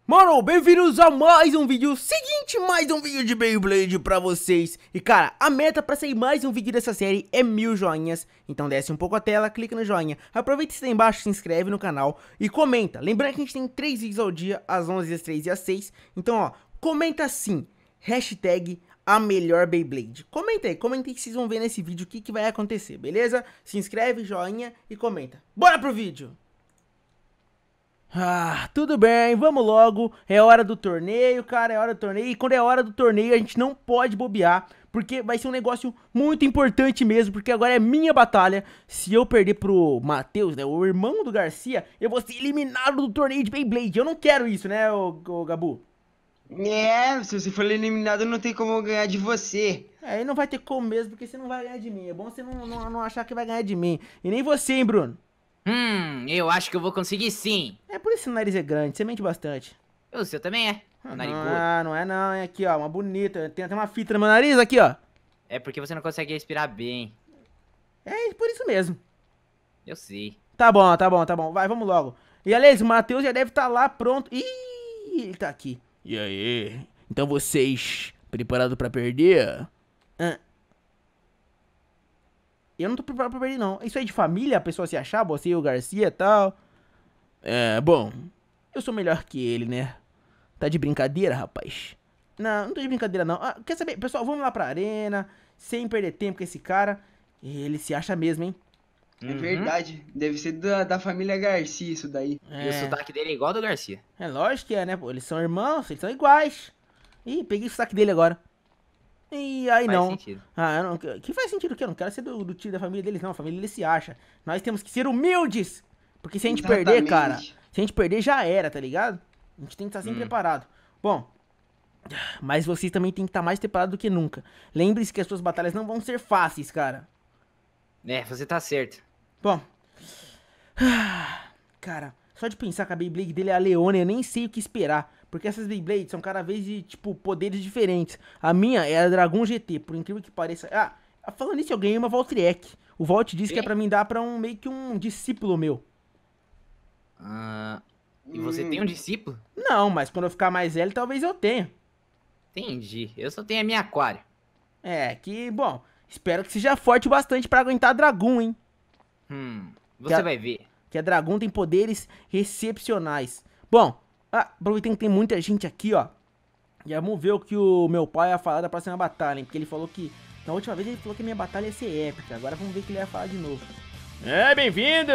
Mano, bem-vindos a mais um vídeo, mais um vídeo de Beyblade pra vocês. E cara, a meta pra sair mais um vídeo dessa série é 1000 joinhas. Então desce um pouco a tela, clica no joinha. Aproveita que tá aí embaixo, se inscreve no canal e comenta. Lembrando que a gente tem 3 vídeos ao dia, às 11, às 3 e às 6. Então ó, comenta assim, hashtag a melhor Beyblade. Comenta aí que vocês vão ver nesse vídeo o que vai acontecer, beleza? Se inscreve, joinha e comenta. Bora pro vídeo! Ah, tudo bem, vamos logo, é hora do torneio, cara, é hora do torneio, e quando é hora do torneio a gente não pode bobear, porque vai ser um negócio muito importante mesmo, porque agora é minha batalha. Se eu perder pro Matheus, né, o irmão do Garcia, eu vou ser eliminado do torneio de Beyblade, eu não quero isso, né, ô Gabu? É, se você for eliminado não tem como eu ganhar de você. É, e não vai ter como mesmo, porque você não vai ganhar de mim, é bom você não achar que vai ganhar de mim, e nem você, hein, Bruno? Eu acho que eu vou conseguir sim. É por isso que o nariz é grande, você mente bastante. O seu também é. Narigudo. Não é não, é aqui ó, uma bonita, tem até uma fita no meu nariz aqui ó. É porque você não consegue respirar bem. É por isso mesmo. Eu sei. Tá bom, vai, vamos logo. E aliás, o Matheus já deve estar lá pronto. Ih, ele tá aqui. E aí, então vocês, preparados pra perder? Eu não tô preparado pra perder não. Isso aí de família, a pessoa se achar, você e o Garcia e tal. É, bom, eu sou melhor que ele, né? Tá de brincadeira, rapaz? Não tô de brincadeira não. Quer saber, pessoal, vamos lá pra arena, sem perder tempo com esse cara. Ele se acha mesmo, hein? É verdade, deve ser da família Garcia isso daí. E o sotaque dele é igual ao do Garcia. É lógico que é, né? Pô, eles são irmãos, eles são iguais. Ih, peguei o sotaque dele agora. E aí não. Faz sentido. Não, que faz sentido o quê? Eu não quero ser do tio da família deles, não. A família deles se acha. Nós temos que ser humildes. Porque se a gente perder, cara, se a gente perder já era, tá ligado? A gente tem que estar sempre preparado. Bom, mas vocês também tem que estar mais preparados do que nunca. Lembre-se que as suas batalhas não vão ser fáceis, cara. É, você tá certo. Bom, cara, só de pensar que a Beyblade dele é a Leona, eu nem sei o que esperar. Porque essas Beyblades são cada vez de, tipo, poderes diferentes. A minha é a Dragon GT, por incrível que pareça. Falando nisso, eu ganhei uma Valtryek. O Volt disse que é pra mim dar pra meio que um discípulo meu. E você tem um discípulo? Não, mas quando eu ficar mais velho, talvez eu tenha. Entendi. Eu só tenho a minha aquário. Bom, espero que seja forte o bastante pra aguentar a Dragon, hein? Você vai ver. Que a Dragon tem poderes excepcionais. Bom, aproveitando que tem muita gente aqui, ó. E vamos ver o que o meu pai ia falar da próxima batalha, hein? Porque ele falou que... Na última vez ele falou que a minha batalha ia ser épica. Agora vamos ver o que ele ia falar de novo. Bem-vindos!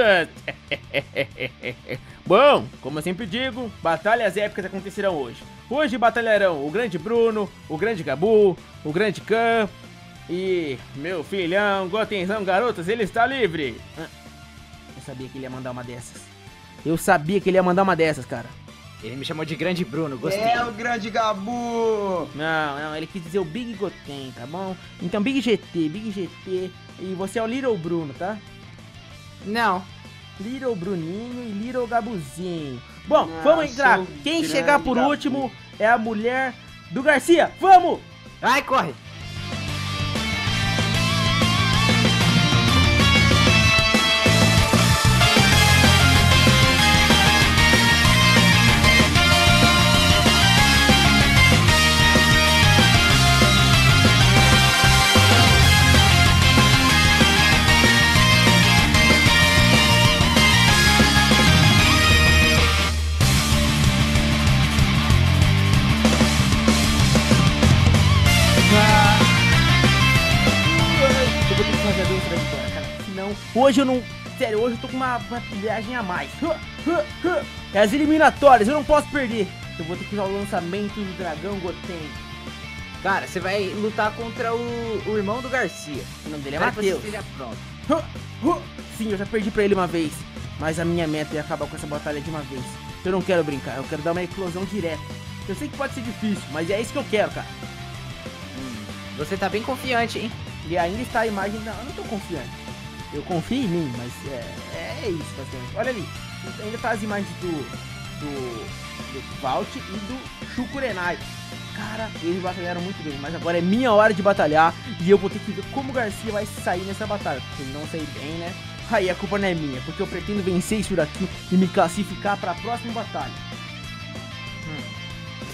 Bom, como eu sempre digo, batalhas épicas acontecerão hoje. Hoje batalharão o grande Bruno, o grande Gabu, o grande Khan e meu filhão, Gotenzão, garotas, ele está livre. Eu sabia que ele ia mandar uma dessas. Cara. Ele me chamou de grande Bruno, gostei. É o grande Gabu! Não, ele quis dizer o Big Goten, tá bom? Então Big GT, e você é o Little Bruno, tá? Não. Little Bruninho e Little Gabuzinho. Bom, vamos entrar. Quem chegar por último é a mulher do Garcia. Vamos! Vai, corre! Eu vou ter que fazer a dança da vitória, cara. Senão, hoje eu não... Sério, hoje eu tô com uma viagem a mais. É as eliminatórias, eu não posso perder. Eu vou ter que usar o lançamento do Dragão Goten. Cara, você vai lutar contra o irmão do Garcia. O nome dele é Matheus. Você esteja pronto. Sim, eu já perdi pra ele uma vez. Mas a minha meta é acabar com essa batalha de uma vez. Eu não quero brincar, eu quero dar uma eclosão direta. Eu sei que pode ser difícil, mas é isso que eu quero, cara. Você tá bem confiante, hein? E ainda está a imagem... Não, eu não tô confiante. Eu confio em mim, mas é isso, basicamente. Olha ali, ainda tá as imagens do Valt e do Shukurenai. Cara, eles batalharam muito bem, mas agora é minha hora de batalhar. E eu vou ter que ver como o Garcia vai sair nessa batalha. Porque ele não sair bem, né? Aí a culpa não é minha, porque eu pretendo vencer isso daqui e me classificar para a próxima batalha.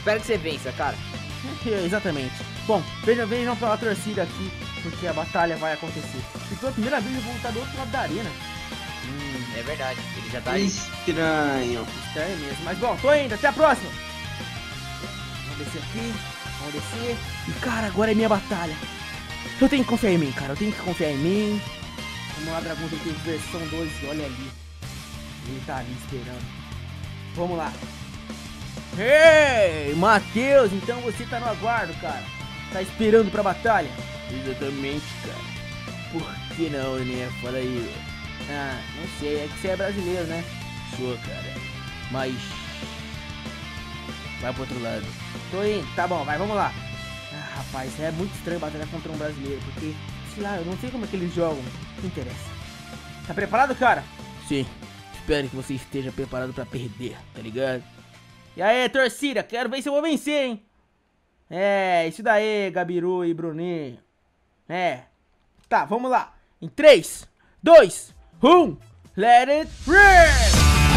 espero que você vença, cara. Exatamente. Bom, vejam pela torcida aqui, porque a batalha vai acontecer. E pela primeira vez eu vou lutar do outro lado da arena. É verdade, ele já tá aí. Estranho. Estranho mesmo. Mas bom, tô indo, até a próxima. Vamos descer aqui, vamos descer. E cara, agora é minha batalha. Eu tenho que confiar em mim, cara, eu tenho que confiar em mim. Vamos lá, Dragão, tem que versão 12, olha ali. Ele tá ali esperando. Vamos lá. Ei, Matheus, então você tá no aguardo, cara. Tá esperando pra batalha? Exatamente, cara. Por que não, né? Fala aí. Ah, não sei, é que você é brasileiro, né? Sou, cara. Mas... vai pro outro lado. Tô indo, tá bom, vai, vamos lá. Ah, rapaz, é muito estranho batalhar contra um brasileiro, porque, sei lá, eu não sei como é que eles jogam. Não interessa. Tá preparado, cara? Sim. Espero que você esteja preparado pra perder, tá ligado? E aí, torcida, quero ver se eu vou vencer, hein? É, isso daí, Gabiru e Bruninho. É. Tá, vamos lá. Em 3, 2, 1, let it rip!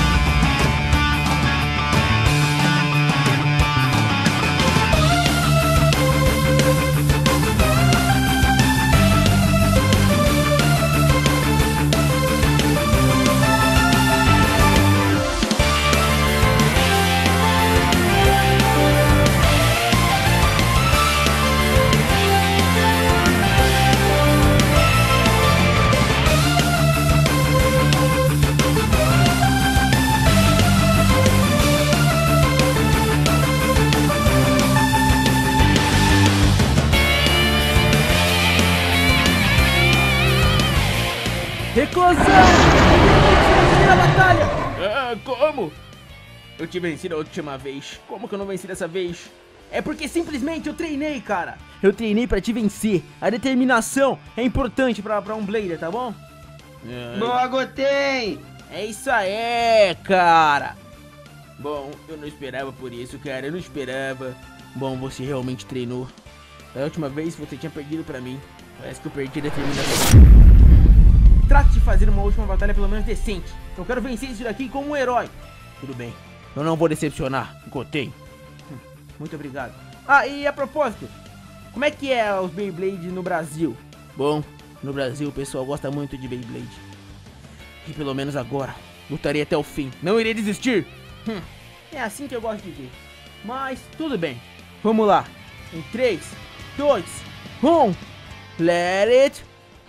Reclusão! Na batalha! Ah, como? Eu te venci da última vez. Como que eu não venci dessa vez? É porque simplesmente eu treinei, cara. Eu treinei pra te vencer. A determinação é importante pra um Blader, tá bom? Boa, Goten! É isso aí, cara. Bom, eu não esperava por isso, cara. Eu não esperava. Bom, você realmente treinou. Da última vez você tinha perdido pra mim. Parece que eu perdi a determinação. Trate de fazer uma última batalha pelo menos decente. Eu quero vencer isso daqui como um herói. Tudo bem. Eu não vou decepcionar. Gotei. Muito obrigado. Ah, e a propósito, como é que é os Beyblade no Brasil? Bom, no Brasil o pessoal gosta muito de Beyblade. E pelo menos agora, lutarei até o fim. Não irei desistir. É assim que eu gosto de ver. Mas tudo bem. Vamos lá. Em 3, 2, 1. Let it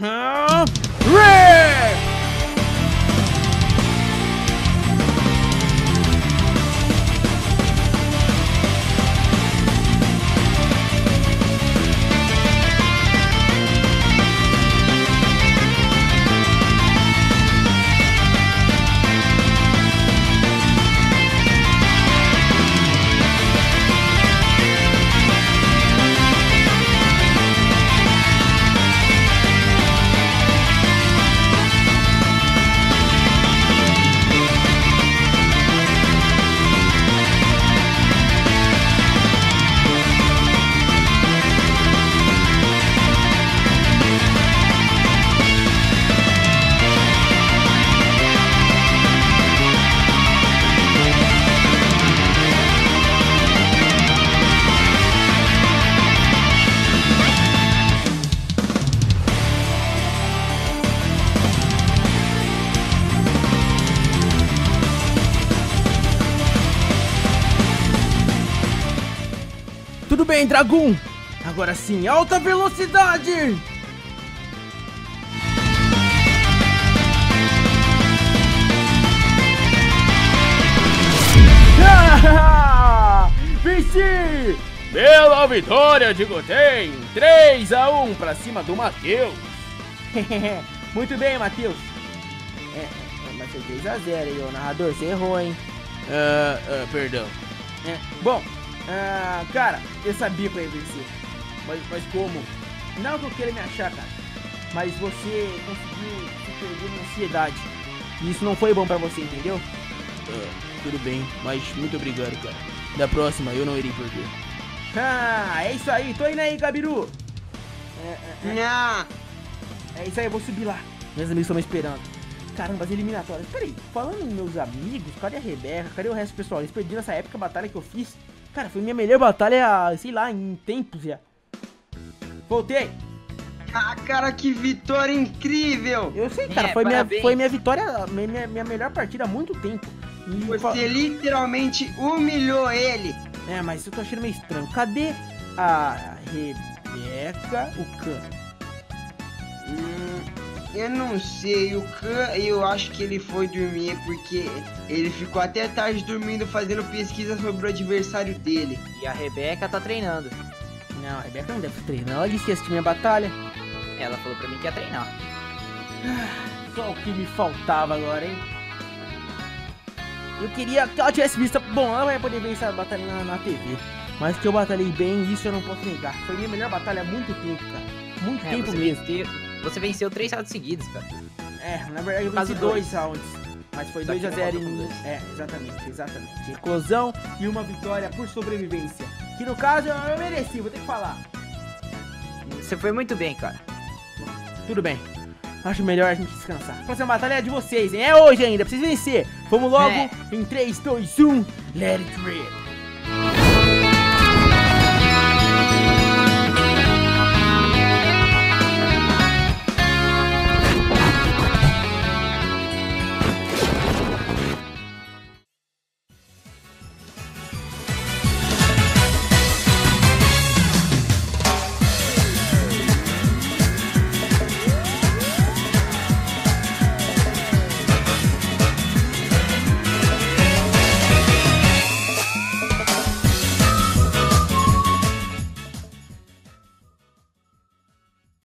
rip! Tudo bem, Dragon. Agora sim, alta velocidade! Venci! Bela vitória de Goten! 3-1 pra cima do Matheus! Muito bem, Matheus! Mas foi 3-0 aí, o narrador, você errou, hein? Perdão. Bom, cara, eu sabia que eu ia vencer. Mas como? Não que eu queira me achar, cara. Mas você conseguiu se perder na ansiedade. E isso não foi bom pra você, entendeu? Tudo bem, mas muito obrigado, cara. Da próxima eu não irei perder. É isso aí, tô indo aí, Gabiru. É isso aí, eu vou subir lá. Meus amigos estão me esperando. Caramba, as eliminatórias. Peraí, falando em meus amigos, cadê a Rebeca? Cadê o resto do pessoal? Eles perderam essa épica batalha que eu fiz. Cara, foi minha melhor batalha, sei lá, em tempos já. Voltei. Ah, cara, que vitória incrível! Eu sei, cara, parabéns. foi minha vitória, minha melhor partida há muito tempo. E Você literalmente humilhou ele. É, mas eu tô achando meio estranho. Cadê a Rebeca, o Khan? Eu não sei, o Khan, eu acho que ele foi dormir porque ele ficou até tarde dormindo fazendo pesquisa sobre o adversário dele. E a Rebeca tá treinando. Não, a Rebeca não deve treinar. Ela disse que ia assistir minha batalha. Ela falou pra mim que ia treinar. Só o que me faltava agora, hein? Eu queria que ela tivesse visto. Bom, ela vai poder ver essa batalha na TV. Mas que eu batalhei bem, isso eu não posso negar. Foi minha melhor batalha há muito tempo, cara. Muito tempo mesmo. Você venceu 3 rounds seguidos, cara. É, na verdade eu Quase venci 2 rounds. Mas foi Só que 2 a não 0 contou com em... dois. É, exatamente. Eclosão e uma vitória por sobrevivência. Que no caso eu mereci, vou ter que falar. Você foi muito bem, cara. Tudo bem. Acho melhor a gente descansar. A próxima batalha é de vocês, hein? É hoje ainda, pra vocês vencer. Vamos logo É. em 3, 2, 1. Let it rip.